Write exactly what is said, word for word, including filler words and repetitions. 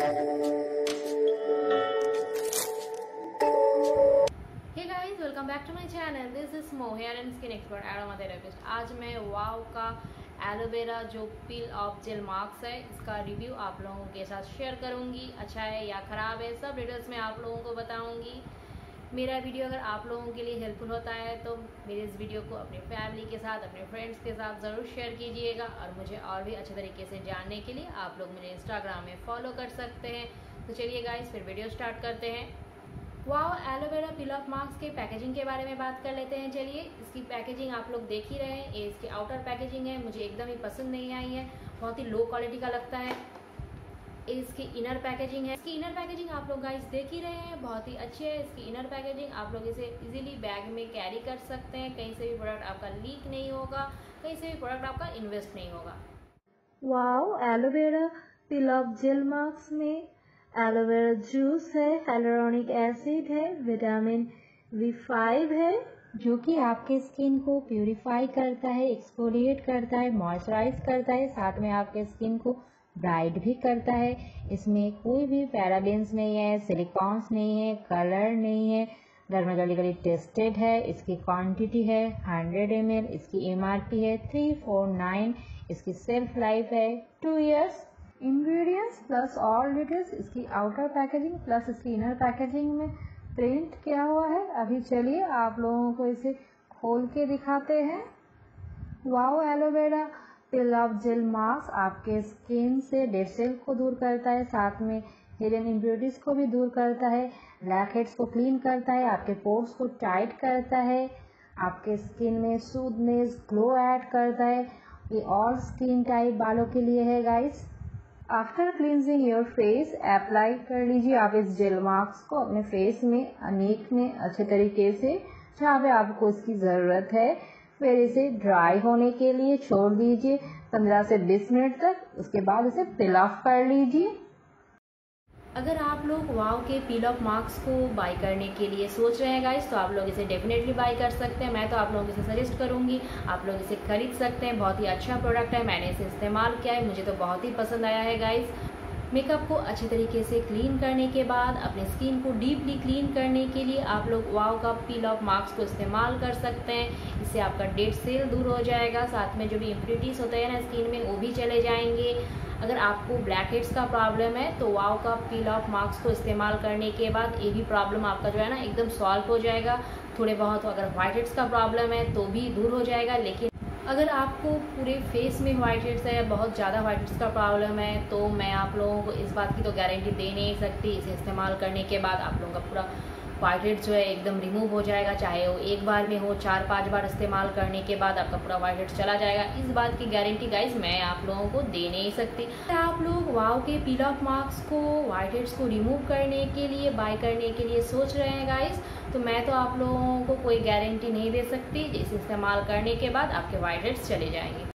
Hey guys, welcome back to my channel. This is Smo hair and skin expert aromatherapist. आज मैं वाव का aloe vera जो पील off gel mask है, इसका review आप लोगों के साथ शेयर करूंगी। अच्छा है या ख़राब है, सब डिटेल्स में आप लोगों को बताऊंगी। मेरा वीडियो अगर आप लोगों के लिए हेल्पफुल होता है तो मेरे इस वीडियो को अपनी फैमिली के साथ, अपने फ्रेंड्स के साथ ज़रूर शेयर कीजिएगा। और मुझे और भी अच्छे तरीके से जानने के लिए आप लोग मुझे इंस्टाग्राम में फॉलो कर सकते हैं। तो चलिए गाइस, फिर वीडियो स्टार्ट करते हैं। Wow aloe vera peel off mask के पैकेजिंग के बारे में बात कर लेते हैं। चलिए, इसकी पैकेजिंग आप लोग देख ही रहे हैं। ये इसकी आउटर पैकेजिंग है, मुझे एकदम ही पसंद नहीं आई है, बहुत ही लो क्वालिटी का लगता है। ये इसकी इनर पैकेजिंग है। इसकी इनर पैकेजिंग आप लोग गाइस देख ही रहे हैं, बहुत ही अच्छी है इसकी इनर पैकेजिंग। आप लोग इसे इजीली बैग में कैरी कर सकते हैं, कहीं से भी प्रोडक्ट आपका लीक नहीं होगा, कहीं से भी प्रोडक्ट आपका इन्वेस्ट नहीं होगा। Wow aloe vera peel off gel mask में एलोवेरा जूस है, hyaluronic एसिड है, विटामिन बी फाइव है जो कि आपके स्किन को प्यूरिफाई करता है, एक्सफोलिएट करता है, मॉइस्चराइज करता है, साथ में आपके स्किन को ब्राइट भी करता है। इसमें कोई भी पैराबेन्स नहीं है, सिलिकॉन्स नहीं है, कलर नहीं है, डर्मेटोलॉजिकली टेस्टेड है। इसकी क्वांटिटी है हंड्रेड एम एल, इसकी एम आर पी है थ्री फोर नाइन, इसकी सेल्फ लाइफ है two years. Ingredients plus all details, इसकी आउटर पैकेजिंग प्लस इसकी इनर पैकेजिंग में प्रिंट किया हुआ है। अभी चलिए आप लोगों को इसे खोल के दिखाते हैं। Wow aloe vera peel off gel mask आपके स्किन से डेड सेल को दूर करता है, साथ में हिडन इम्प्योरिटीज को भी दूर करता है, ब्लैक हेड्स को क्लीन करता है, आपके पोर्स को टाइट करता है, आपके स्किन में स्मूथनेस ग्लो ऐड करता है। ये ऑल स्किन टाइप वालों के लिए है guys. After cleansing your face apply कर लीजिए आप इस जेल मास्क को अपने फेस में, अनेक में अच्छे तरीके से जहाँ पे आपको इसकी ज़रूरत है। फिर इसे ड्राई होने के लिए छोड़ दीजिए पंद्रह से बीस मिनट तक। उसके बाद इसे पील ऑफ कर लीजिए। अगर आप लोग वाव के पील ऑफ मास्क को बाय करने के लिए सोच रहे हैं गाइस, तो आप लोग इसे डेफिनेटली बाय कर सकते हैं। मैं तो आप लोगों को इसे सजेस्ट करूंगी, आप लोग इसे खरीद सकते हैं। बहुत ही अच्छा प्रोडक्ट है, मैंने इसे इस्तेमाल किया है, मुझे तो बहुत ही पसंद आया है गाइस। मेकअप को अच्छे तरीके से क्लीन करने के बाद अपने स्किन को डीपली क्लीन करने के लिए आप लोग वाव का पील ऑफ मास्क को इस्तेमाल कर सकते हैं। इससे आपका डेड सेल दूर हो जाएगा, साथ में जो भी इम्प्योरिटीज होते हैं ना स्किन में, वो भी चले जाएंगे। अगर आपको ब्लैक हेड्स का प्रॉब्लम है तो वाव का पील ऑफ मास्क को इस्तेमाल करने के बाद ये भी प्रॉब्लम आपका जो है ना एकदम सॉल्व हो जाएगा। थोड़े बहुत अगर व्हाइट हेड्स का प्रॉब्लम है तो भी दूर हो जाएगा। लेकिन अगर आपको पूरे फेस में व्हाइट हेड्स है या बहुत ज़्यादा व्हाइट हेड्स का प्रॉब्लम है तो मैं आप लोगों को इस बात की तो गारंटी दे नहीं सकती। इसे इस्तेमाल करने के बाद आप लोगों का पूरा व्हाइट हेड्स जो है एकदम रिमूव हो जाएगा, चाहे वो एक बार में हो, चार पांच बार इस्तेमाल करने के बाद आपका पूरा व्हाइट हेड्स चला जाएगा। इस बात की गारंटी गाइस मैं आप लोगों को दे नहीं सकती। आप लोग वाव के पील ऑफ मास्क को व्हाइट हेड्स को रिमूव करने के लिए बाय करने के लिए सोच रहे हैं गाइस, तो मैं तो आप लोगों को कोई गारंटी नहीं दे सकती। इसे इस्तेमाल करने के बाद आपके व्हाइट हेड्स चले जाएंगे।